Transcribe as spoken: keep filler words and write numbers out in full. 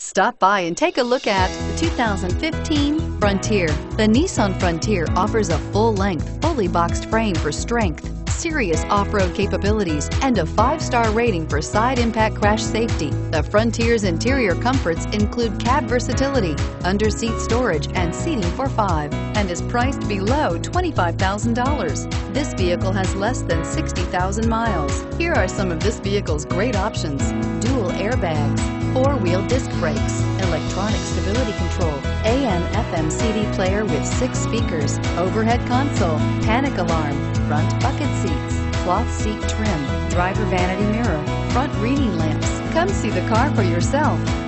Stop by and take a look at the two thousand fifteen Frontier. The Nissan Frontier offers a full-length, fully boxed frame for strength, serious off-road capabilities, and a five-star rating for side impact crash safety. The Frontier's interior comforts include cab versatility, under-seat storage, and seating for five, and is priced below twenty-five thousand dollars. This vehicle has less than sixty thousand miles. Here are some of this vehicle's great options: dual airbags, four-wheel disc brakes, electronic stability control, A M F M C D player with six speakers, overhead console, panic alarm, front bucket seats, cloth seat trim, driver vanity mirror, front reading lamps. Come see the car for yourself.